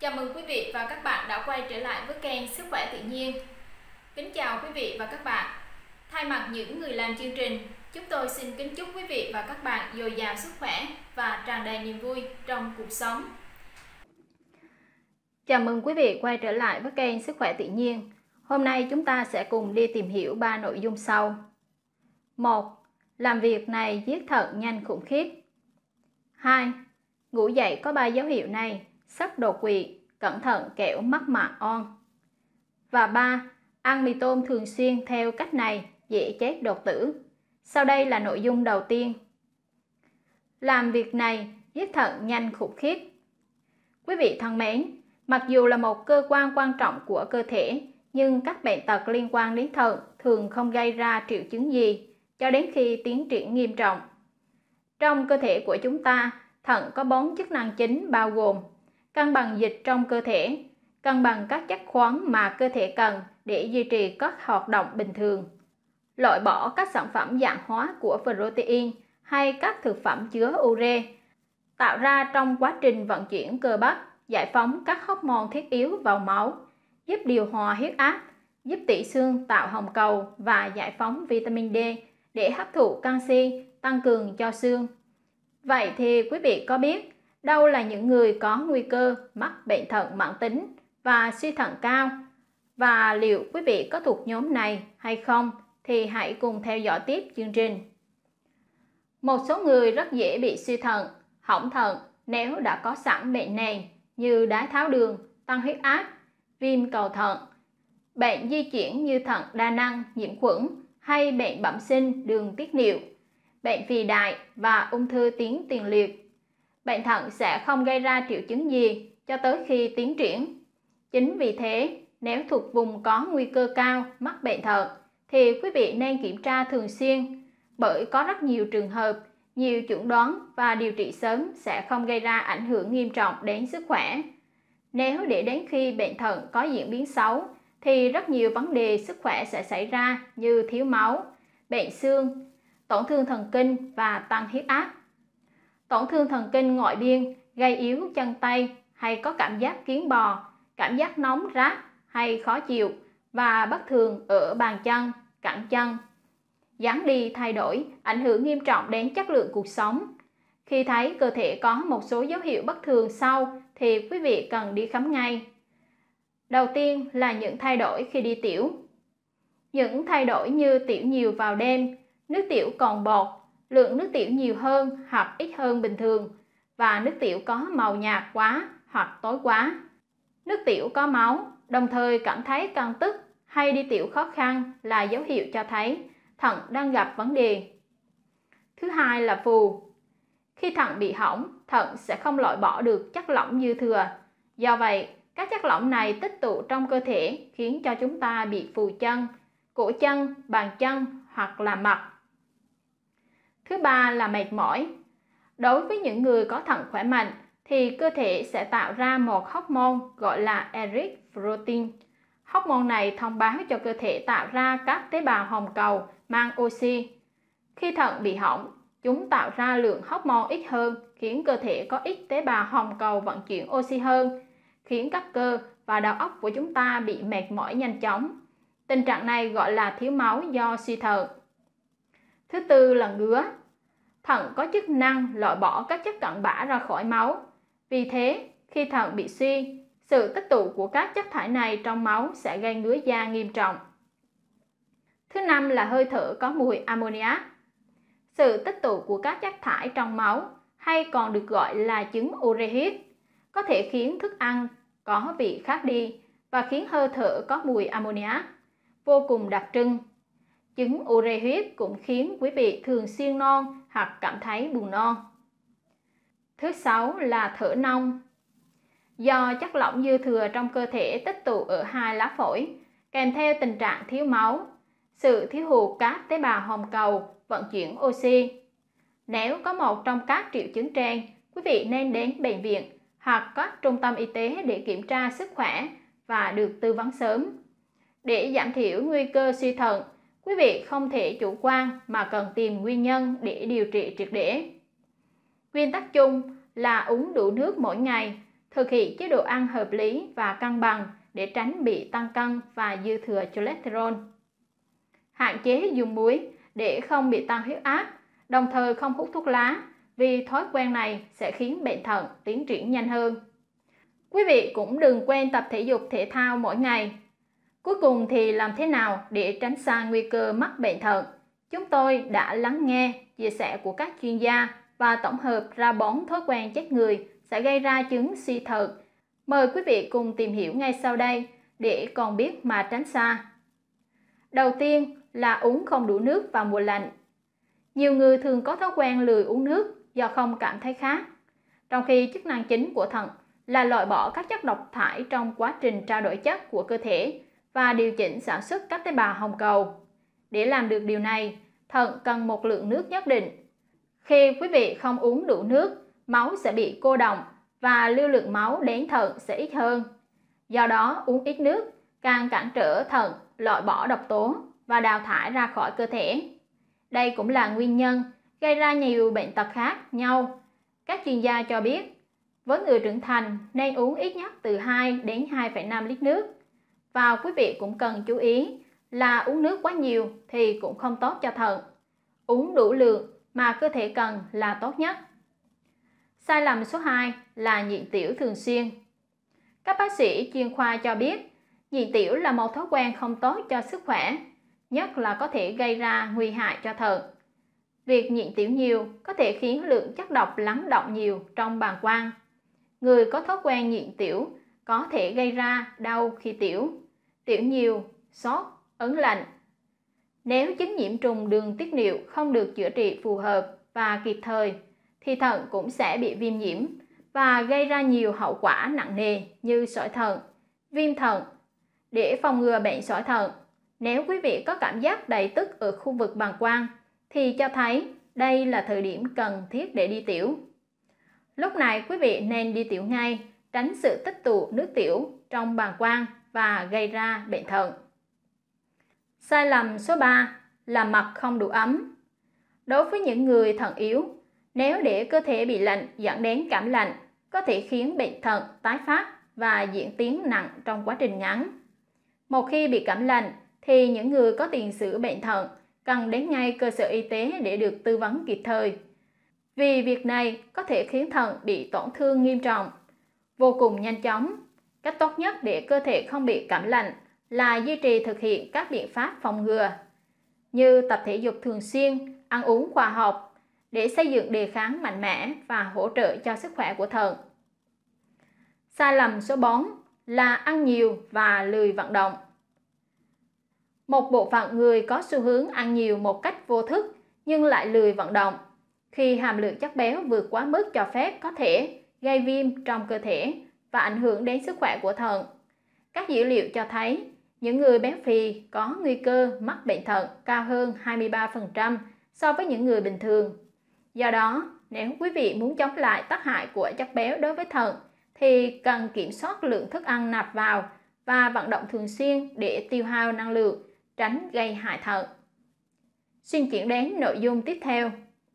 Chào mừng quý vị và các bạn đã quay trở lại với kênh Sức khỏe tự nhiên. Kính chào quý vị và các bạn. Thay mặt những người làm chương trình, chúng tôi xin kính chúc quý vị và các bạn dồi dào sức khỏe và tràn đầy niềm vui trong cuộc sống. Chào mừng quý vị quay trở lại với kênh Sức khỏe tự nhiên. Hôm nay chúng ta sẽ cùng đi tìm hiểu 3 nội dung sau. 1. Làm việc này giết thận nhanh khủng khiếp. 2. Ngủ dậy có 3 dấu hiệu này: sắp đột quỵ, cẩn thận kẻo mắc mạn on. Và 3. Ăn mì tôm thường xuyên theo cách này dễ chết đột tử. Sau đây là nội dung đầu tiên. Làm việc này giết thận nhanh khủng khiếp. Quý vị thân mến, mặc dù là một cơ quan quan trọng của cơ thể, nhưng các bệnh tật liên quan đến thận thường không gây ra triệu chứng gì cho đến khi tiến triển nghiêm trọng. Trong cơ thể của chúng ta, thận có 4 chức năng chính bao gồm cân bằng dịch trong cơ thể, cân bằng các chất khoáng mà cơ thể cần để duy trì các hoạt động bình thường, loại bỏ các sản phẩm dạng hóa của protein hay các thực phẩm chứa ure, tạo ra trong quá trình vận chuyển cơ bắp, giải phóng các hormone thiết yếu vào máu, giúp điều hòa huyết áp, giúp tủy xương tạo hồng cầu và giải phóng vitamin D để hấp thụ canxi, tăng cường cho xương. Vậy thì quý vị có biết đâu là những người có nguy cơ mắc bệnh thận mãn tính và suy thận cao? Và liệu quý vị có thuộc nhóm này hay không? Thì hãy cùng theo dõi tiếp chương trình. Một số người rất dễ bị suy thận, hỏng thận nếu đã có sẵn bệnh nền như đái tháo đường, tăng huyết áp, viêm cầu thận, bệnh di chuyển như thận đa năng, nhiễm khuẩn hay bệnh bẩm sinh đường tiết niệu, bệnh phì đại và ung thư tuyến tiền liệt. Bệnh thận sẽ không gây ra triệu chứng gì cho tới khi tiến triển. Chính vì thế, nếu thuộc vùng có nguy cơ cao mắc bệnh thận thì quý vị nên kiểm tra thường xuyên, bởi có rất nhiều trường hợp, nhiều chẩn đoán và điều trị sớm sẽ không gây ra ảnh hưởng nghiêm trọng đến sức khỏe. Nếu để đến khi bệnh thận có diễn biến xấu thì rất nhiều vấn đề sức khỏe sẽ xảy ra như thiếu máu, bệnh xương, tổn thương thần kinh và tăng huyết áp. Tổn thương thần kinh ngoại biên gây yếu chân tay hay có cảm giác kiến bò, cảm giác nóng rát hay khó chịu và bất thường ở bàn chân, cẳng chân. Dáng đi thay đổi, ảnh hưởng nghiêm trọng đến chất lượng cuộc sống. Khi thấy cơ thể có một số dấu hiệu bất thường sau thì quý vị cần đi khám ngay. Đầu tiên là những thay đổi khi đi tiểu. Những thay đổi như tiểu nhiều vào đêm, nước tiểu còn bọt, lượng nước tiểu nhiều hơn hoặc ít hơn bình thường, và nước tiểu có màu nhạt quá hoặc tối quá. Nước tiểu có máu, đồng thời cảm thấy căng tức hay đi tiểu khó khăn là dấu hiệu cho thấy thận đang gặp vấn đề. Thứ hai là phù. Khi thận bị hỏng, thận sẽ không loại bỏ được chất lỏng dư thừa. Do vậy, các chất lỏng này tích tụ trong cơ thể khiến cho chúng ta bị phù chân, cổ chân, bàn chân hoặc là mặt. Thứ ba là mệt mỏi. Đối với những người có thận khỏe mạnh thì cơ thể sẽ tạo ra một hormone gọi là erythropoietin. Hormone này thông báo cho cơ thể tạo ra các tế bào hồng cầu mang oxy. Khi thận bị hỏng, chúng tạo ra lượng hormone ít hơn, khiến cơ thể có ít tế bào hồng cầu vận chuyển oxy hơn, khiến các cơ và đầu óc của chúng ta bị mệt mỏi nhanh chóng. Tình trạng này gọi là thiếu máu do suy thận. Thứ tư là ngứa. Thận có chức năng loại bỏ các chất cặn bã ra khỏi máu. Vì thế, khi thận bị suy, sự tích tụ của các chất thải này trong máu sẽ gây ngứa da nghiêm trọng. Thứ năm là hơi thở có mùi ammoniac. Sự tích tụ của các chất thải trong máu, hay còn được gọi là chứng urea, có thể khiến thức ăn có vị khác đi và khiến hơi thở có mùi ammoniac vô cùng đặc trưng. Chứng urea cũng khiến quý vị thường xuyên nôn hoặc cảm thấy buồn nôn. Thứ sáu là thở nông. Do chất lỏng dư thừa trong cơ thể tích tụ ở hai lá phổi, kèm theo tình trạng thiếu máu, sự thiếu hụt các tế bào hồng cầu vận chuyển oxy. Nếu có một trong các triệu chứng trên, quý vị nên đến bệnh viện hoặc các trung tâm y tế để kiểm tra sức khỏe và được tư vấn sớm. Để giảm thiểu nguy cơ suy thận, quý vị không thể chủ quan mà cần tìm nguyên nhân để điều trị triệt để. Nguyên tắc chung là uống đủ nước mỗi ngày, thực hiện chế độ ăn hợp lý và cân bằng để tránh bị tăng cân và dư thừa cholesterol. Hạn chế dùng muối để không bị tăng huyết áp, đồng thời không hút thuốc lá, vì thói quen này sẽ khiến bệnh thận tiến triển nhanh hơn. Quý vị cũng đừng quên tập thể dục thể thao mỗi ngày. Cuối cùng thì làm thế nào để tránh xa nguy cơ mắc bệnh thận? Chúng tôi đã lắng nghe chia sẻ của các chuyên gia và tổng hợp ra 4 thói quen chết người sẽ gây ra chứng suy thận. Mời quý vị cùng tìm hiểu ngay sau đây để còn biết mà tránh xa. Đầu tiên là uống không đủ nước vào mùa lạnh. Nhiều người thường có thói quen lười uống nước do không cảm thấy khát, trong khi chức năng chính của thận là loại bỏ các chất độc thải trong quá trình trao đổi chất của cơ thể và điều chỉnh sản xuất các tế bào hồng cầu. Để làm được điều này, thận cần một lượng nước nhất định. Khi quý vị không uống đủ nước, máu sẽ bị cô đọng và lưu lượng máu đến thận sẽ ít hơn. Do đó, uống ít nước càng cản trở thận loại bỏ độc tố và đào thải ra khỏi cơ thể. Đây cũng là nguyên nhân gây ra nhiều bệnh tật khác nhau. Các chuyên gia cho biết, với người trưởng thành nên uống ít nhất từ 2 đến 2,5 lít nước. Và quý vị cũng cần chú ý là uống nước quá nhiều thì cũng không tốt cho thận. Uống đủ lượng mà cơ thể cần là tốt nhất. Sai lầm số 2 là nhịn tiểu thường xuyên. Các bác sĩ chuyên khoa cho biết, nhịn tiểu là một thói quen không tốt cho sức khỏe, nhất là có thể gây ra nguy hại cho thận. Việc nhịn tiểu nhiều có thể khiến lượng chất độc lắng đọng nhiều trong bàng quang. Người có thói quen nhịn tiểu có thể gây ra đau khi tiểu nhiều, sốt, ớn lạnh. Nếu chứng nhiễm trùng đường tiết niệu không được chữa trị phù hợp và kịp thời, thì thận cũng sẽ bị viêm nhiễm và gây ra nhiều hậu quả nặng nề như sỏi thận, viêm thận. Để phòng ngừa bệnh sỏi thận, nếu quý vị có cảm giác đầy tức ở khu vực bàng quang, thì cho thấy đây là thời điểm cần thiết để đi tiểu. Lúc này quý vị nên đi tiểu ngay, tránh sự tích tụ nước tiểu trong bàng quang và gây ra bệnh thận. Sai lầm số 3 là mặc không đủ ấm. Đối với những người thận yếu, nếu để cơ thể bị lạnh dẫn đến cảm lạnh, có thể khiến bệnh thận tái phát và diễn tiến nặng trong quá trình ngắn. Một khi bị cảm lạnh, thì những người có tiền sử bệnh thận cần đến ngay cơ sở y tế để được tư vấn kịp thời. Vì việc này có thể khiến thận bị tổn thương nghiêm trọng, vô cùng nhanh chóng. Cách tốt nhất để cơ thể không bị cảm lạnh là duy trì thực hiện các biện pháp phòng ngừa, như tập thể dục thường xuyên, ăn uống khoa học để xây dựng đề kháng mạnh mẽ và hỗ trợ cho sức khỏe của thận. Sai lầm số 4 là ăn nhiều và lười vận động. Một bộ phận người có xu hướng ăn nhiều một cách vô thức nhưng lại lười vận động. Khi hàm lượng chất béo vượt quá mức cho phép có thể gây viêm trong cơ thể và ảnh hưởng đến sức khỏe của thận. Các dữ liệu cho thấy những người béo phì có nguy cơ mắc bệnh thận cao hơn 23% so với những người bình thường. Do đó, nếu quý vị muốn chống lại tác hại của chất béo đối với thận, thì cần kiểm soát lượng thức ăn nạp vào và vận động thường xuyên để tiêu hao năng lượng, tránh gây hại thận. Xin chuyển đến nội dung tiếp theo.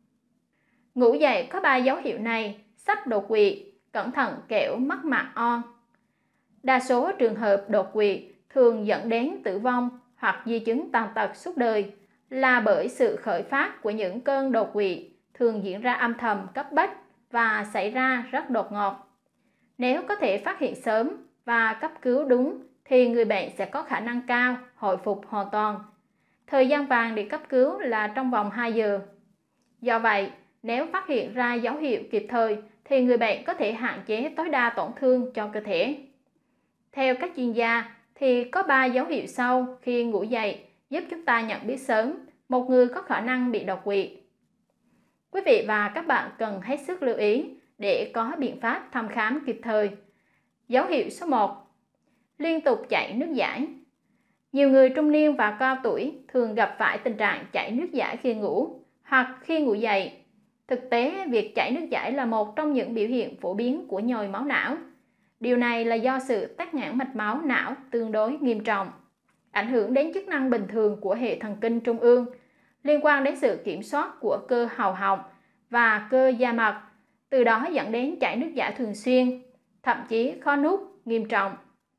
Ngủ dậy có 3 dấu hiệu này: sắp đột quỵ, cẩn thận kẻo mắc mạc on. Đa số trường hợp đột quỵ thường dẫn đến tử vong hoặc di chứng tàn tật suốt đời là bởi sự khởi phát của những cơn đột quỵ thường diễn ra âm thầm cấp bách và xảy ra rất đột ngột. Nếu có thể phát hiện sớm và cấp cứu đúng thì người bệnh sẽ có khả năng cao hồi phục hoàn toàn. Thời gian vàng để cấp cứu là trong vòng 2 giờ. Do vậy, nếu phát hiện ra dấu hiệu kịp thời thì người bệnh có thể hạn chế tối đa tổn thương cho cơ thể. Theo các chuyên gia thì có 3 dấu hiệu sau khi ngủ dậy giúp chúng ta nhận biết sớm một người có khả năng bị đột quỵ. Quý vị và các bạn cần hết sức lưu ý để có biện pháp thăm khám kịp thời. Dấu hiệu số 1. Liên tục chảy nước dãi. Nhiều người trung niên và cao tuổi thường gặp phải tình trạng chảy nước dãi khi ngủ hoặc khi ngủ dậy. Thực tế, việc chảy nước dãi là một trong những biểu hiện phổ biến của nhồi máu não. Điều này là do sự tắc nghẽn mạch máu não tương đối nghiêm trọng, ảnh hưởng đến chức năng bình thường của hệ thần kinh trung ương, liên quan đến sự kiểm soát của cơ hầu họng và cơ da mặt, từ đó dẫn đến chảy nước dãi thường xuyên. thậm chí khó nuốt nghiêm trọng.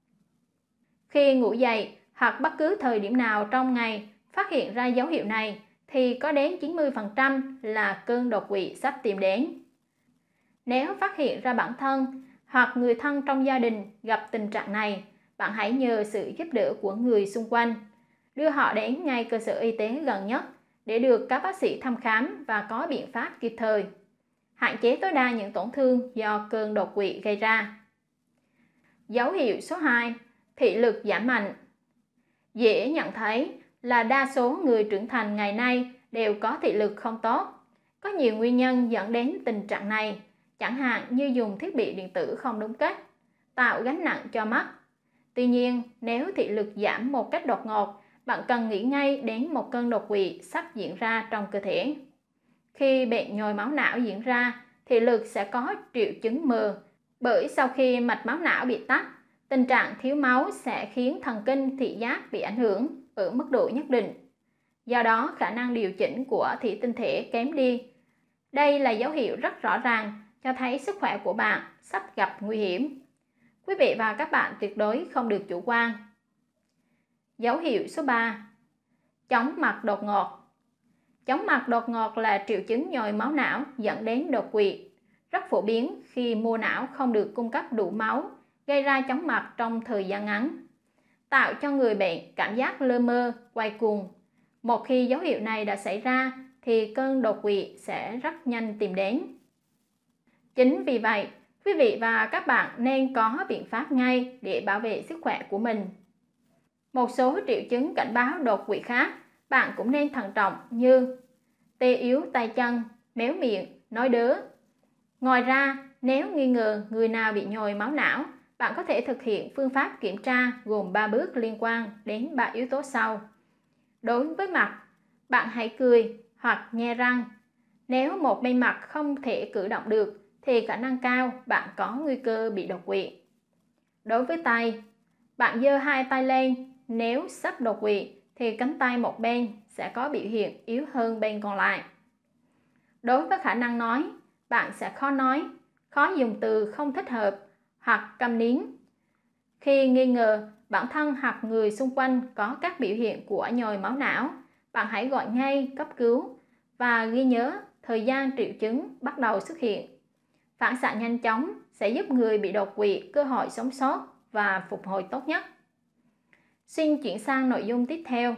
Khi ngủ dậy hoặc bất cứ thời điểm nào trong ngày phát hiện ra dấu hiệu này thì có đến 90% là cơn đột quỵ sắp tìm đến. Nếu phát hiện ra bản thân hoặc người thân trong gia đình gặp tình trạng này, bạn hãy nhờ sự giúp đỡ của người xung quanh, đưa họ đến ngay cơ sở y tế gần nhất để được các bác sĩ thăm khám và có biện pháp kịp thời, hạn chế tối đa những tổn thương do cơn đột quỵ gây ra. Dấu hiệu số 2, thị lực giảm mạnh. Dễ nhận thấy là đa số người trưởng thành ngày nay đều có thị lực không tốt. Có nhiều nguyên nhân dẫn đến tình trạng này, chẳng hạn như dùng thiết bị điện tử không đúng cách, tạo gánh nặng cho mắt. Tuy nhiên, nếu thị lực giảm một cách đột ngột, bạn cần nghĩ ngay đến một cơn đột quỵ sắp diễn ra trong cơ thể. Khi bệnh nhồi máu não diễn ra, thị lực sẽ có triệu chứng mờ, bởi sau khi mạch máu não bị tắc, tình trạng thiếu máu sẽ khiến thần kinh thị giác bị ảnh hưởng ở mức độ nhất định. Do đó, khả năng điều chỉnh của thị tinh thể kém đi. Đây là dấu hiệu rất rõ ràng cho thấy sức khỏe của bạn sắp gặp nguy hiểm. Quý vị và các bạn tuyệt đối không được chủ quan. Dấu hiệu số 3, chóng mặt đột ngột. Chóng mặt đột ngột là triệu chứng nhồi máu não dẫn đến đột quỵ, rất phổ biến khi mô não không được cung cấp đủ máu, gây ra chóng mặt trong thời gian ngắn, tạo cho người bệnh cảm giác lơ mơ, quay cuồng. Một khi dấu hiệu này đã xảy ra thì cơn đột quỵ sẽ rất nhanh tìm đến. Chính vì vậy, quý vị và các bạn nên có biện pháp ngay để bảo vệ sức khỏe của mình. Một số triệu chứng cảnh báo đột quỵ khác bạn cũng nên thận trọng như tê yếu tay chân, méo miệng, nói đớ. Ngoài ra, nếu nghi ngờ người nào bị nhồi máu não, bạn có thể thực hiện phương pháp kiểm tra gồm 3 bước liên quan đến 3 yếu tố sau. Đối với mặt, bạn hãy cười hoặc nhe răng. Nếu một bên mặt không thể cử động được thì khả năng cao bạn có nguy cơ bị đột quỵ. Đối với tay, bạn giơ hai tay lên, nếu sắp đột quỵ thì cánh tay một bên sẽ có biểu hiện yếu hơn bên còn lại. Đối với khả năng nói, bạn sẽ khó nói, khó dùng từ không thích hợp hoặc câm nín. Khi nghi ngờ bản thân hoặc người xung quanh có các biểu hiện của nhồi máu não, bạn hãy gọi ngay cấp cứu và ghi nhớ thời gian triệu chứng bắt đầu xuất hiện. Phản xạ nhanh chóng sẽ giúp người bị đột quỵ cơ hội sống sót và phục hồi tốt nhất. Xin chuyển sang nội dung tiếp theo.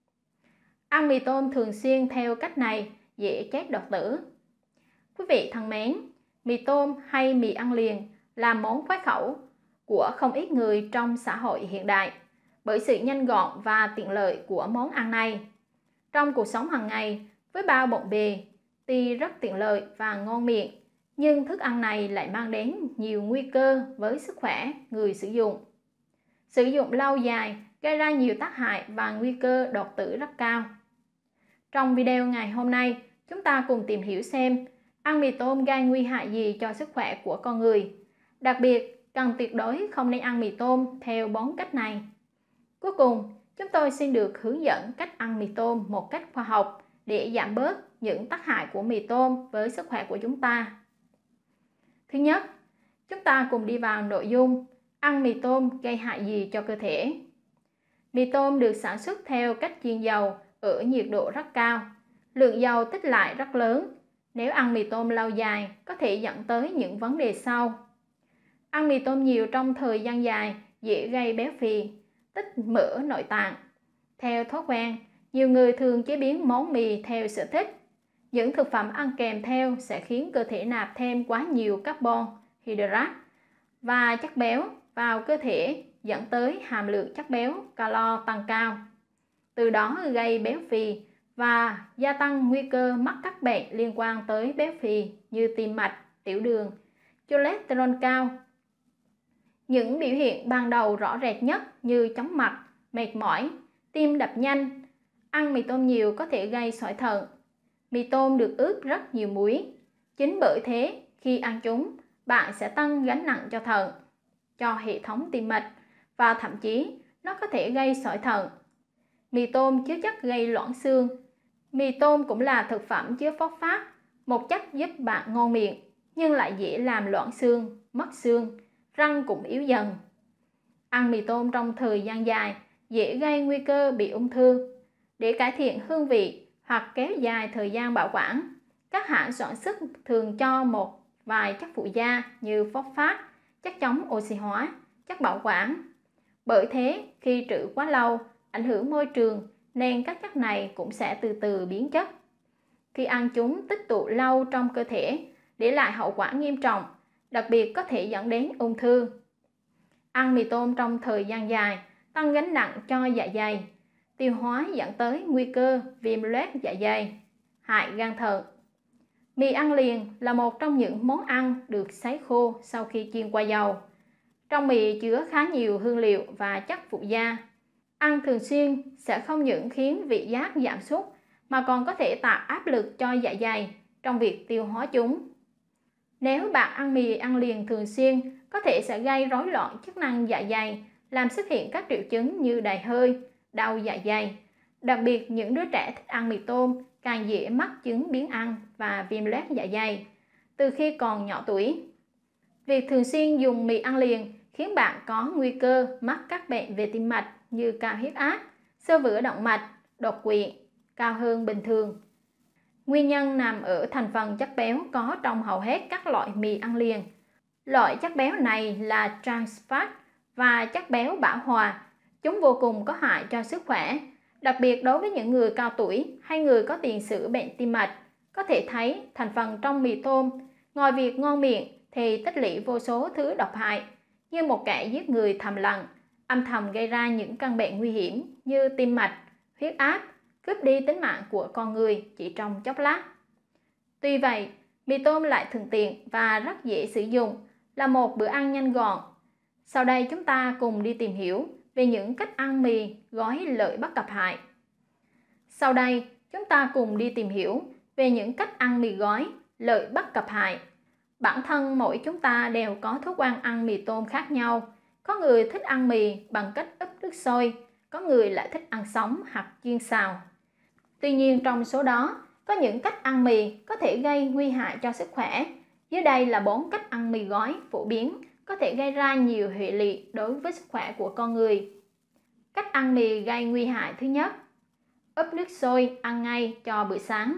Ăn mì tôm thường xuyên theo cách này dễ chết đột tử. Quý vị thân mến, mì tôm hay mì ăn liền là món khoái khẩu của không ít người trong xã hội hiện đại bởi sự nhanh gọn và tiện lợi của món ăn này. Trong cuộc sống hàng ngày, với bao bộn bề, tuy rất tiện lợi và ngon miệng, nhưng thức ăn này lại mang đến nhiều nguy cơ với sức khỏe người sử dụng. Sử dụng lâu dài gây ra nhiều tác hại và nguy cơ đột tử rất cao. Trong video ngày hôm nay, chúng ta cùng tìm hiểu xem ăn mì tôm gây nguy hại gì cho sức khỏe của con người. Đặc biệt, cần tuyệt đối không nên ăn mì tôm theo 4 cách này. Cuối cùng, chúng tôi xin được hướng dẫn cách ăn mì tôm một cách khoa học để giảm bớt những tác hại của mì tôm với sức khỏe của chúng ta. Thứ nhất, chúng ta cùng đi vào nội dung ăn mì tôm gây hại gì cho cơ thể. Mì tôm được sản xuất theo cách chiên dầu ở nhiệt độ rất cao. Lượng dầu tích lại rất lớn. Nếu ăn mì tôm lâu dài có thể dẫn tới những vấn đề sau. Ăn mì tôm nhiều trong thời gian dài dễ gây béo phì, tích mỡ nội tạng. Theo thói quen, nhiều người thường chế biến món mì theo sở thích. Những thực phẩm ăn kèm theo sẽ khiến cơ thể nạp thêm quá nhiều carbon, hydrate và chất béo vào cơ thể, dẫn tới hàm lượng chất béo calo tăng cao. Từ đó gây béo phì và gia tăng nguy cơ mắc các bệnh liên quan tới béo phì như tim mạch, tiểu đường, cholesterol cao. Những biểu hiện ban đầu rõ rệt nhất như chóng mặt, mệt mỏi, tim đập nhanh. Ăn mì tôm nhiều có thể gây sỏi thận. Mì tôm được ướp rất nhiều muối. Chính bởi thế, khi ăn chúng, bạn sẽ tăng gánh nặng cho thận, cho hệ thống tim mạch và thậm chí nó có thể gây sỏi thận. Mì tôm chứa chất gây loãng xương. Mì tôm cũng là thực phẩm chứa phốt phat, một chất giúp bạn ngon miệng nhưng lại dễ làm loãng xương, mất xương răng cũng yếu dần. Ăn mì tôm trong thời gian dài dễ gây nguy cơ bị ung thư. Để cải thiện hương vị hoặc kéo dài thời gian bảo quản, các hãng sản xuất thường cho một vài chất phụ gia như phosphat, chất chống oxy hóa, chất bảo quản. Bởi thế, khi trữ quá lâu, ảnh hưởng môi trường nên các chất này cũng sẽ từ từ biến chất. Khi ăn chúng tích tụ lâu trong cơ thể, để lại hậu quả nghiêm trọng, đặc biệt có thể dẫn đến ung thư. Ăn mì tôm trong thời gian dài tăng gánh nặng cho dạ dày, tiêu hóa dẫn tới nguy cơ viêm loét dạ dày, hại gan thận. Mì ăn liền là một trong những món ăn được sấy khô sau khi chiên qua dầu. Trong mì chứa khá nhiều hương liệu và chất phụ gia. Ăn thường xuyên sẽ không những khiến vị giác giảm sút mà còn có thể tạo áp lực cho dạ dày trong việc tiêu hóa chúng. Nếu bạn ăn mì ăn liền thường xuyên, có thể sẽ gây rối loạn chức năng dạ dày, làm xuất hiện các triệu chứng như đầy hơi, đau dạ dày. Đặc biệt những đứa trẻ thích ăn mì tôm càng dễ mắc chứng biếng ăn và viêm loét dạ dày từ khi còn nhỏ tuổi. Việc thường xuyên dùng mì ăn liền khiến bạn có nguy cơ mắc các bệnh về tim mạch như cao huyết áp, xơ vữa động mạch, đột quỵ cao hơn bình thường. Nguyên nhân nằm ở thành phần chất béo có trong hầu hết các loại mì ăn liền. Loại chất béo này là trans fat và chất béo bão hòa. Chúng vô cùng có hại cho sức khỏe, đặc biệt đối với những người cao tuổi hay người có tiền sử bệnh tim mạch. Có thể thấy thành phần trong mì tôm, ngoài việc ngon miệng thì tích lũy vô số thứ độc hại, như một kẻ giết người thầm lặng, âm thầm gây ra những căn bệnh nguy hiểm như tim mạch, huyết áp, cướp đi tính mạng của con người chỉ trong chốc lát. Tuy vậy, mì tôm lại thuận tiện và rất dễ sử dụng, là một bữa ăn nhanh gọn. Sau đây chúng ta cùng đi tìm hiểu về những cách ăn mì gói lợi bất cập hại. Sau đây chúng ta cùng đi tìm hiểu về những cách ăn mì gói lợi bất cập hại. Bản thân mỗi chúng ta đều có thói quen ăn mì tôm khác nhau. Có người thích ăn mì bằng cách ướp nước sôi, có người lại thích ăn sống hoặc chiên xào. Tuy nhiên trong số đó, có những cách ăn mì có thể gây nguy hại cho sức khỏe. Dưới đây là 4 cách ăn mì gói phổ biến có thể gây ra nhiều hệ lụy đối với sức khỏe của con người. Cách ăn mì gây nguy hại thứ nhất: ướp nước sôi ăn ngay cho bữa sáng.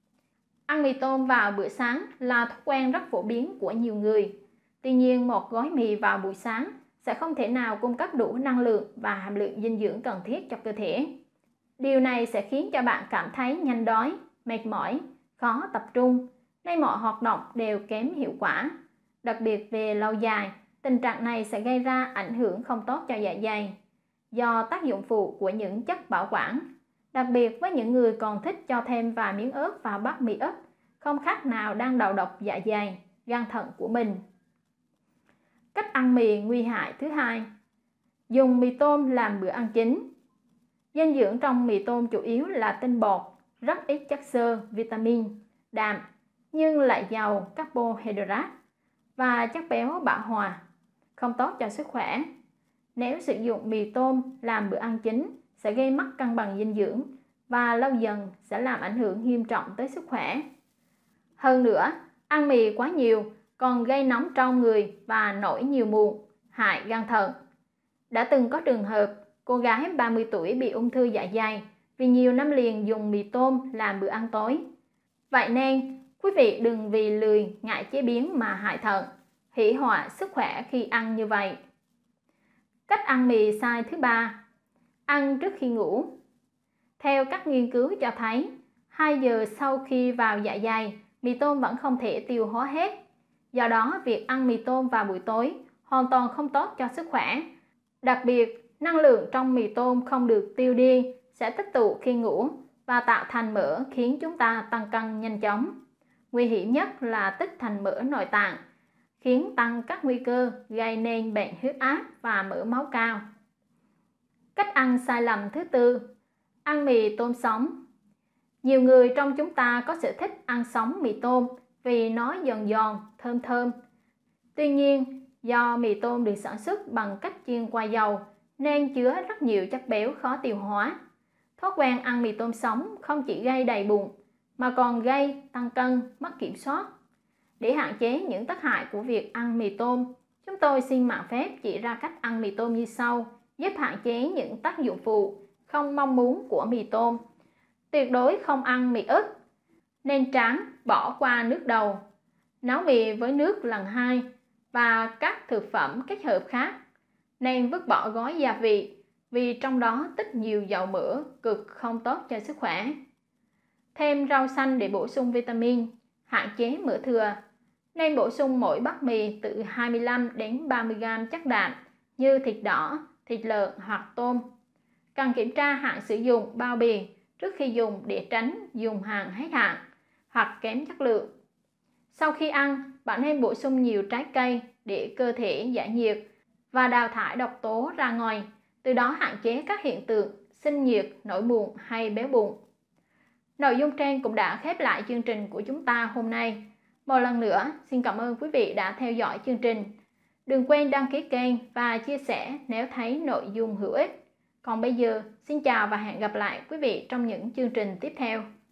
Ăn mì tôm vào bữa sáng là thói quen rất phổ biến của nhiều người. Tuy nhiên, một gói mì vào buổi sáng sẽ không thể nào cung cấp đủ năng lượng và hàm lượng dinh dưỡng cần thiết cho cơ thể. Điều này sẽ khiến cho bạn cảm thấy nhanh đói, mệt mỏi, khó tập trung, nên mọi hoạt động đều kém hiệu quả. Đặc biệt về lâu dài, tình trạng này sẽ gây ra ảnh hưởng không tốt cho dạ dày do tác dụng phụ của những chất bảo quản. Đặc biệt với những người còn thích cho thêm vài miếng ớt vào bát mì ấp, không khác nào đang đầu độc dạ dày, gan thận của mình. Cách ăn mì nguy hại thứ hai: dùng mì tôm làm bữa ăn chính. Dinh dưỡng trong mì tôm chủ yếu là tinh bột, rất ít chất xơ, vitamin, đạm, nhưng lại giàu carbohydrate và chất béo bão hòa, không tốt cho sức khỏe. Nếu sử dụng mì tôm làm bữa ăn chính sẽ gây mất cân bằng dinh dưỡng và lâu dần sẽ làm ảnh hưởng nghiêm trọng tới sức khỏe. Hơn nữa, ăn mì quá nhiều còn gây nóng trong người và nổi nhiều mụn, hại gan thận. Đã từng có trường hợp cô gái 30 tuổi bị ung thư dạ dày vì nhiều năm liền dùng mì tôm làm bữa ăn tối. Vậy nên, quý vị đừng vì lười ngại chế biến mà hại thận, hủy hoại sức khỏe khi ăn như vậy. Cách ăn mì sai thứ ba: ăn trước khi ngủ. Theo các nghiên cứu cho thấy, 2 giờ sau khi vào dạ dày, mì tôm vẫn không thể tiêu hóa hết. Do đó, việc ăn mì tôm vào buổi tối hoàn toàn không tốt cho sức khỏe. Đặc biệt, năng lượng trong mì tôm không được tiêu đi sẽ tích tụ khi ngủ và tạo thành mỡ, khiến chúng ta tăng cân nhanh chóng. Nguy hiểm nhất là tích thành mỡ nội tạng, khiến tăng các nguy cơ gây nên bệnh huyết áp và mỡ máu cao. Cách ăn sai lầm thứ tư: ăn mì tôm sống. Nhiều người trong chúng ta có sở thích ăn sống mì tôm vì nó giòn giòn, thơm thơm. Tuy nhiên, do mì tôm được sản xuất bằng cách chiên qua dầu nên chứa rất nhiều chất béo khó tiêu hóa. Thói quen ăn mì tôm sống không chỉ gây đầy bụng mà còn gây tăng cân, mất kiểm soát. Để hạn chế những tác hại của việc ăn mì tôm, Chúng tôi xin mạn phép chỉ ra cách ăn mì tôm như sau, giúp hạn chế những tác dụng phụ không mong muốn của mì tôm. Tuyệt đối không ăn mì ức, nên tráng bỏ qua nước đầu. Nấu mì với nước lần 2 và các thực phẩm kết hợp khác. Nên vứt bỏ gói gia vị vì trong đó tích nhiều dầu mỡ cực không tốt cho sức khỏe. Thêm rau xanh để bổ sung vitamin, hạn chế mỡ thừa. Nên bổ sung mỗi bát mì từ 25 đến 30 g chất đạm như thịt đỏ, thịt lợn hoặc tôm. Cần kiểm tra hạn sử dụng bao bì trước khi dùng để tránh dùng hàng hết hạn hoặc kém chất lượng. Sau khi ăn, bạn nên bổ sung nhiều trái cây để cơ thể giải nhiệt và đào thải độc tố ra ngoài, từ đó hạn chế các hiện tượng sinh nhiệt, nổi mụn hay béo bụng. Nội dung trên cũng đã khép lại chương trình của chúng ta hôm nay. Một lần nữa, xin cảm ơn quý vị đã theo dõi chương trình. Đừng quên đăng ký kênh và chia sẻ nếu thấy nội dung hữu ích. Còn bây giờ, xin chào và hẹn gặp lại quý vị trong những chương trình tiếp theo.